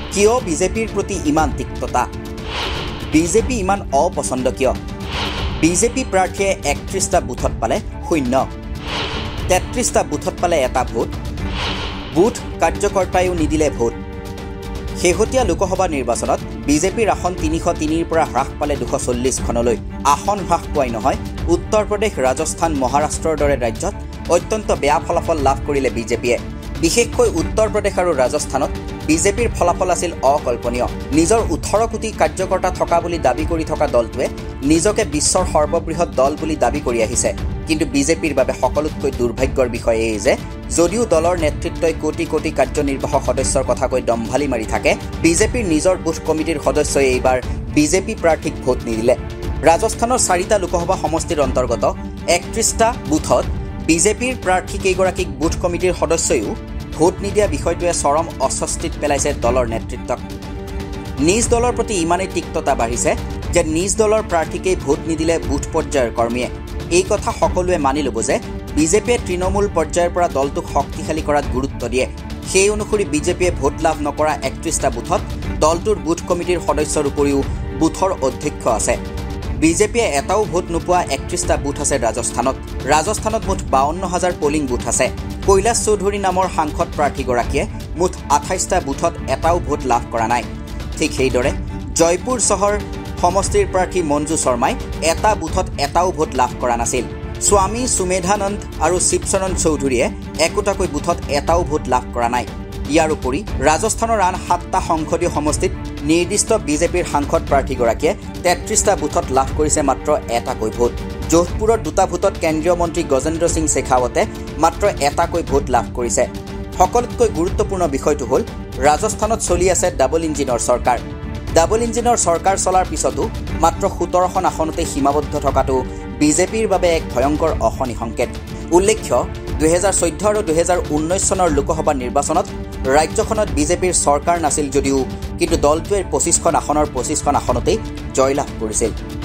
কিয় বিজেপিৰ প্ৰতি ইমান তিক্ততা বিজেপি ইমান অপছন্দ কিয় বিজেপি প্ৰাৰ্থীয়ে 31টা বুথত পালে 0 33টা বুথত পালে এটা ভোট বুথ কাৰ্যকৰ্তায়ো নিদিলে ভোট শেহতীয়া লোকসভা নিৰ্বাচনত বিজেপিৰ আসন 303ৰ পৰা হ্ৰাস পালে 240খনলৈ আসন হ্ৰাস পোৱাই নহয় উত্তৰ প্ৰদেশ ৰাজস্থান মহাৰাষ্ট্ৰৰ দৰে ৰাজ্যত অত্যন্ত বেয়া ফলাফল লাভ কৰিলে বিজেপিয়ে বিশেষকৈ উত্তৰ প্ৰদেশ আৰু ৰাজস্থানত বিজেপিৰ ফলাফল আছিল অকল্পনীয় নিজৰ 18 কোটি কাৰ্যকৰ্তা থকা বুলি দাবী কৰি থকা দলটোৱে নিজকে বিশ্বৰ সৰ্ববৃহৎ দল বুলি দাবী কৰি আহিছে কিন্তু বিজেপিৰ বাবে সকলোতকৈ দুৰ্ভাগ্যৰ বিষয় এই যে যদিও দলৰ নেতৃত্বই কোটি কোটি কাৰ্যনিৰ্বাহক সদস্যৰ কথা কৈ দম্ভালি মাৰি থাকে বিজেপিৰ নিজৰ বুথ কমিটিৰ সদস্যই এইবাৰ বিজেপি প্ৰাৰ্থীক ভোট নিদিলে ৰাজস্থানৰ 4টা লোকসভা সমষ্টিৰ অন্তৰ্গত 31টা বুথত বিজেপিৰ প্ৰাৰ্থী কেইগৰাকীক বুথ কমিটিৰ সদস্যয়ো ভোট নিদিয়া বিষয়টোৱে চৰম অস্বস্তিত পেলাইছে দলৰ নেতৃত্বক নিজ দলৰ প্ৰতি ইমানেই তিক্ততা বাঢ়িছে যে নিজ দলৰ প্ৰাৰ্থীকেই ভোট নিদিলে বুথ পৰ্যায়ৰ কৰ্মীয়ে এই কথা সকলোৱে মানি ল'ব যে বিজেপিয়ে তৃণমূল পৰ্যায়ৰ পৰা দলটোক শক্তিশালী কৰাত গুৰুত্ব দিয়ে সেই অনুসৰি বিজেপিয়ে ভোট লাভ নকৰা 31টা বুথত দলটোৰ বুথ কমিটিৰ সদস্যৰ উপৰিও বুথৰ অধ্যক্ষ আছে বিজেপিয়ে এটাও ভোট নোপোৱা 31টা বুথ আছে ৰাজস্থানত মুঠ 52,000 পলিং বুথ আছে কৈলাশ চৌধুৰী নামৰ সাংসদ প্ৰাৰ্থীগৰাকীয়ে মুঠ 28টা বুথত এটাও ভোট লাভ কৰা নাই ঠিক সেইদৰে জয়পুৰ চহৰ সমষ্টিৰ প্ৰাৰ্থী মঞ্জু শৰ্মাই এটা বুথত এটাও ভোট লাভ কৰা নাছিল স্বামী সুমেধানন্দ আৰু শিৱচৰণ চৌধুৰীয়ে একোটাকৈ বুথত এটাও ভোট লাভ কৰা নাই ইয়াৰ উপৰি ৰাজস্থানৰ আন 7টা সংসদীয় সমষ্টিত নিৰ্দিষ্ট বিজেপিৰ সাংসদ প্ৰাৰ্থীগৰাকীয়ে 33টা বুথত লাভ কৰিছে মাত্ৰ এটাকৈ ভোট যোধপুৰৰ 2টা ভোটত কেন্দ্ৰীয় মন্ত্ৰী গজেন্দ্ৰ সিং শেখাৱতে মাত্ৰ এটাকৈ ভোট লাভ কৰিছে সকলোতকৈ গুৰুত্বপূৰ্ণ বিষয়টো হ'ল ৰাজস্থানত চলি আছে ডাবল ইঞ্জিনৰ চৰকাৰ চলাৰ পিছতো মাত্ৰ 17খন আসনতে সীমাবদ্ধ থকাটো বিজেপিৰ বাবে এক ভয়ংকৰ অশনি সংকেত উল্লেখ্য 2014 আৰু 2019 চনৰ লোকসভা নিৰ্বাচনত ৰাজ্যখনত বিজেপিৰ চৰকাৰ নাছিল যদিও কিন্তু দলটোৱে 25খন আসনৰ 25খন আসনতেই জয়লাভ কৰিছিল